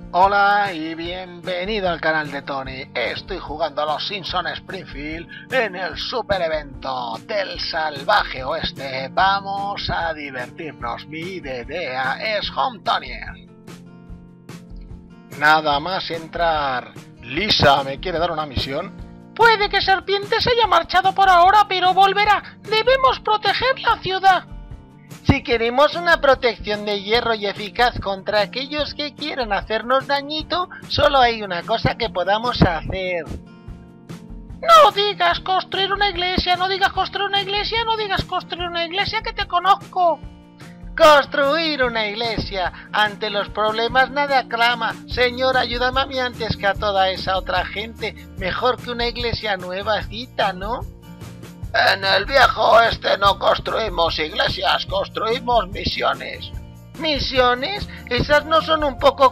Hola y bienvenido al canal de Tony. Estoy jugando a los Simpsons Springfield en el super evento del salvaje oeste. Vamos a divertirnos. Mi idea es Home Tony. Nada más entrar. Lisa, ¿me quiere dar una misión? Puede que Serpiente se haya marchado por ahora, pero volverá. Debemos proteger la ciudad. Si queremos una protección de hierro y eficaz contra aquellos que quieran hacernos dañito, solo hay una cosa que podamos hacer. No digas construir una iglesia, no digas construir una iglesia, no digas construir una iglesia, que te conozco. Construir una iglesia. Ante los problemas nada clama. Señor, ayúdame a mí antes que a toda esa otra gente. Mejor que una iglesia nuevecita, ¿no? En el viejo oeste no construimos iglesias, construimos misiones. ¿Misiones? ¿Esas no son un poco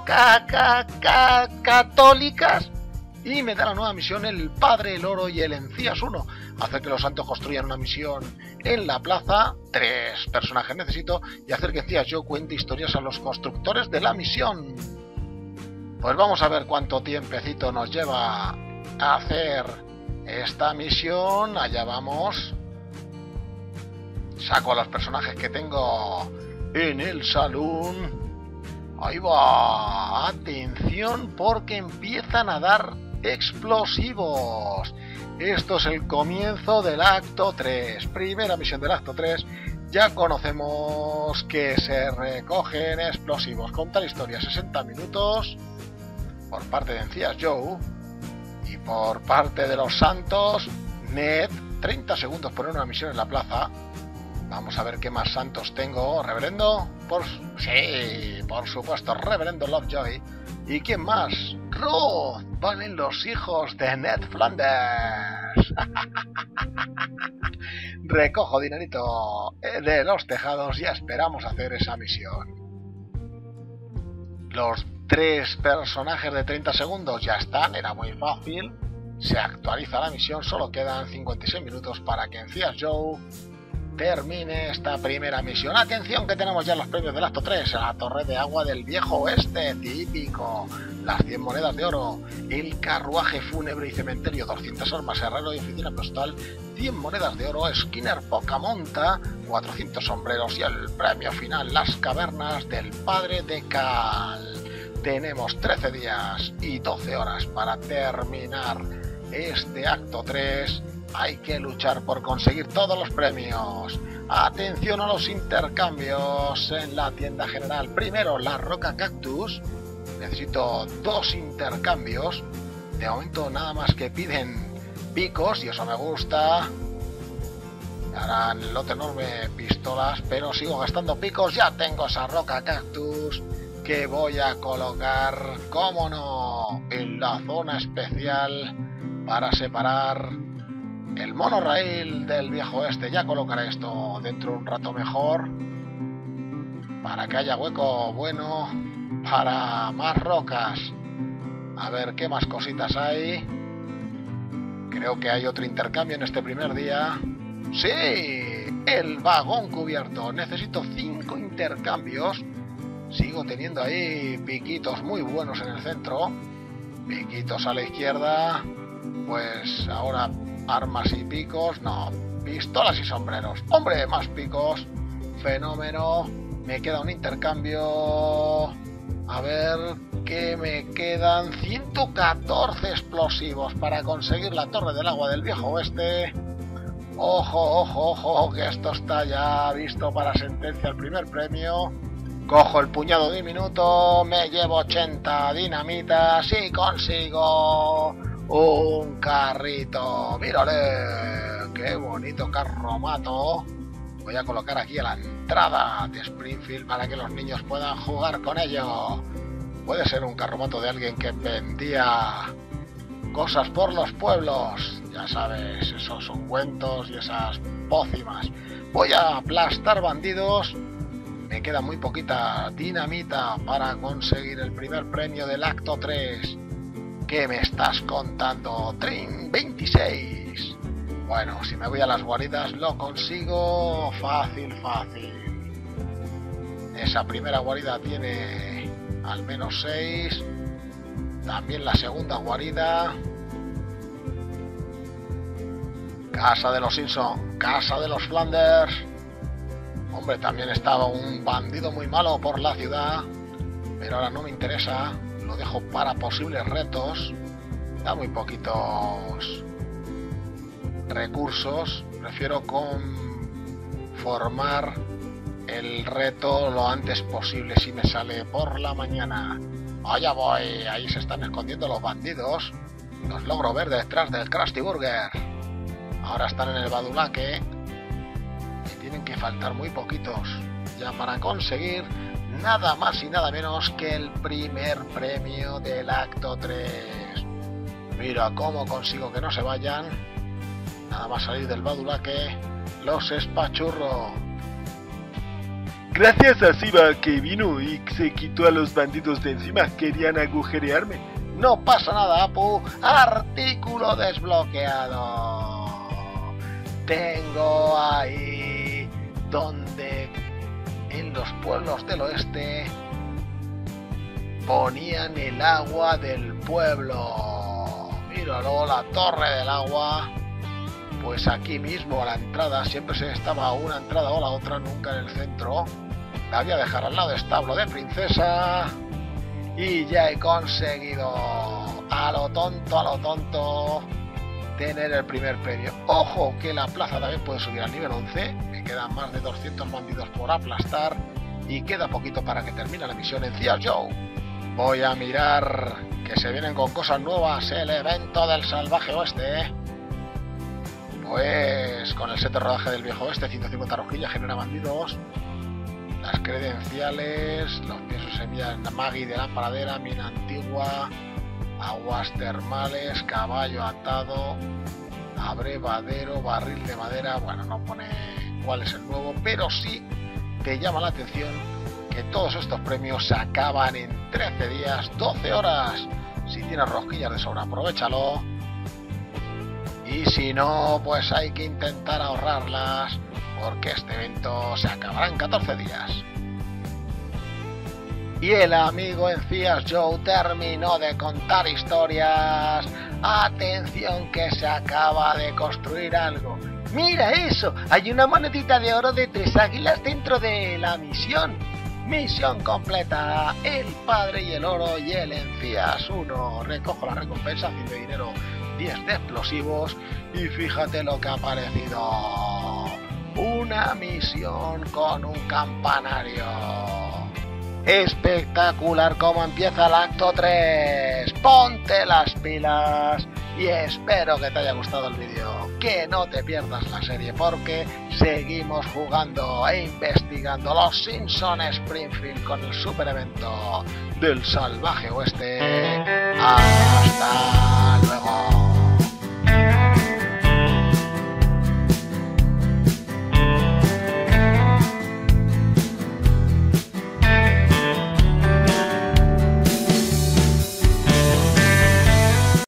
católicas? Y me da la nueva misión el Padre, el Oro y el Encías 1. Hacer que los santos construyan una misión en la plaza. 3 personajes necesito. Y hacer que Encías Joe cuente historias a los constructores de la misión. Pues vamos a ver cuánto tiempecito nos lleva a hacer esta misión. Allá vamos. Saco a los personajes que tengo en el salón. Ahí va. Atención porque empiezan a dar explosivos. Esto es el comienzo del acto 3. Primera misión del acto 3. Ya conocemos que se recogen explosivos. Contar historia 60 minutos por parte de Encías Joe. Y por parte de los santos, Ned, 30 segundos por una misión en la plaza. Vamos a ver qué más santos tengo. Reverendo, sí, por supuesto, Reverendo Lovejoy. ¿Y quién más? Ruth, valen los hijos de Ned Flanders. Recojo dinerito de los tejados y esperamos hacer esa misión. Los 3 personajes de 30 segundos ya están, era muy fácil. Se actualiza la misión, solo quedan 56 minutos para que Encías Joe termine esta primera misión. Atención que tenemos ya los premios del acto 3. La torre de agua del viejo oeste, típico. Las 100 monedas de oro. El carruaje fúnebre y cementerio, 200 armas, herrero y oficina postal, 100 monedas de oro. Skinner Pocamonta, 400 sombreros. Y el premio final, las cavernas del padre de Cal. Tenemos 13 días y 12 horas para terminar este acto 3. Hay que luchar por conseguir todos los premios. Atención a los intercambios en la tienda general. Primero, la roca cactus. Necesito 2 intercambios. De momento nada más que piden picos y eso me gusta. Ahora en el lote enorme pistolas, pero sigo gastando picos. Ya tengo esa roca cactus que voy a colocar, cómo no, en la zona especial para separar el monorail del viejo oeste. Ya colocaré esto dentro de un rato mejor, para que haya hueco bueno para más rocas. A ver qué más cositas hay. Creo que hay otro intercambio en este primer día. ¡Sí! El vagón cubierto. Necesito 5 intercambios. Sigo teniendo ahí piquitos muy buenos en el centro. Piquitos a la izquierda. Pues ahora armas y picos. No, pistolas y sombreros. ¡Hombre, más picos! Fenómeno. Me queda un intercambio. A ver qué me quedan. 114 explosivos para conseguir la torre del agua del viejo oeste. Ojo, ojo, ojo, que esto está ya visto para sentencia. El primer premio. Cojo el puñado diminuto. Me llevo 80 dinamitas y consigo un carrito. ¡Mírale! ¡Qué bonito carromato! Voy a colocar aquí a la entrada de Springfield para que los niños puedan jugar con ello. Puede ser un carromato de alguien que vendía cosas por los pueblos. Ya sabes, esos ungüentos y esas pócimas. Voy a aplastar bandidos. Me queda muy poquita dinamita para conseguir el primer premio del acto 3. ¿Qué me estás contando? Trin 26. Bueno, si me voy a las guaridas lo consigo fácil, fácil. Esa primera guarida tiene al menos 6. También la segunda guarida. Casa de los Simpson, casa de los Flanders. Hombre, también estaba un bandido muy malo por la ciudad, pero ahora no me interesa, lo dejo para posibles retos. Da muy poquitos recursos, prefiero conformar el reto lo antes posible si me sale por la mañana. Allá voy, ahí se están escondiendo los bandidos, los logro ver detrás del Krusty Burger. Ahora están en el Badulaque y tienen que faltar muy poquitos ya para conseguir nada más y nada menos que el primer premio del acto 3. Mira cómo consigo que no se vayan. Nada más salir del Badulaque, los espachurro. Gracias a Siva que vino y se quitó a los bandidos de encima, querían agujerearme. No pasa nada, Apu. Artículo desbloqueado. Tengo ahí donde en los pueblos del oeste ponían el agua del pueblo. Míralo, la torre del agua. Pues aquí mismo a la entrada, siempre se estaba a una entrada o la otra, nunca en el centro. La voy a dejar al lado de establo de princesa. Y ya he conseguido, a lo tonto, tener el primer premio. Ojo que la plaza también puede subir al nivel 11. Me quedan más de 200 bandidos por aplastar. Y queda poquito para que termine la misión en Cias Joe. Voy a mirar que se vienen con cosas nuevas. El evento del salvaje oeste. Pues con el set de rodaje del viejo oeste, 150 rojillas, genera bandidos. Las credenciales, los piensos semillas Maggie de la paradera, mina antigua, aguas termales, caballo atado, abrevadero, barril de madera. Bueno, no pone cuál es el nuevo, pero sí te llama la atención que todos estos premios se acaban en 13 días, 12 horas. Si tienes rosquillas de sobra, aprovéchalo. Y si no, pues hay que intentar ahorrarlas, porque este evento se acabará en 14 días. Y el amigo en Cias Joe terminó de contar historias. Atención que se acaba de construir algo. ¡Mira eso! Hay una monedita de oro de 3 águilas dentro de la misión. Misión completa. El padre y el oro y el Encías 1. Recojo la recompensa, 100 de dinero, 10 de explosivos. Y fíjate lo que ha aparecido. Una misión con un campanario. Espectacular como empieza el acto 3. Ponte las pilas. Y espero que te haya gustado el vídeo. Que no te pierdas la serie porque seguimos jugando e investigando los Simpson Springfield con el super evento del salvaje oeste. Hasta